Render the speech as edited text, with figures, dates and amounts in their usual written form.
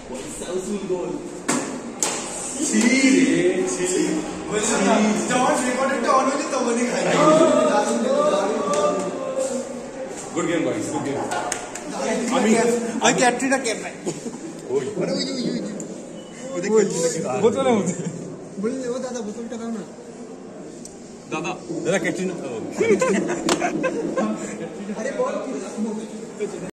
Good game, guys. Good game. I get it again. बोतल है बोले वो दादा बोतल का ना दादा दादा कैटरीना अरे बहुत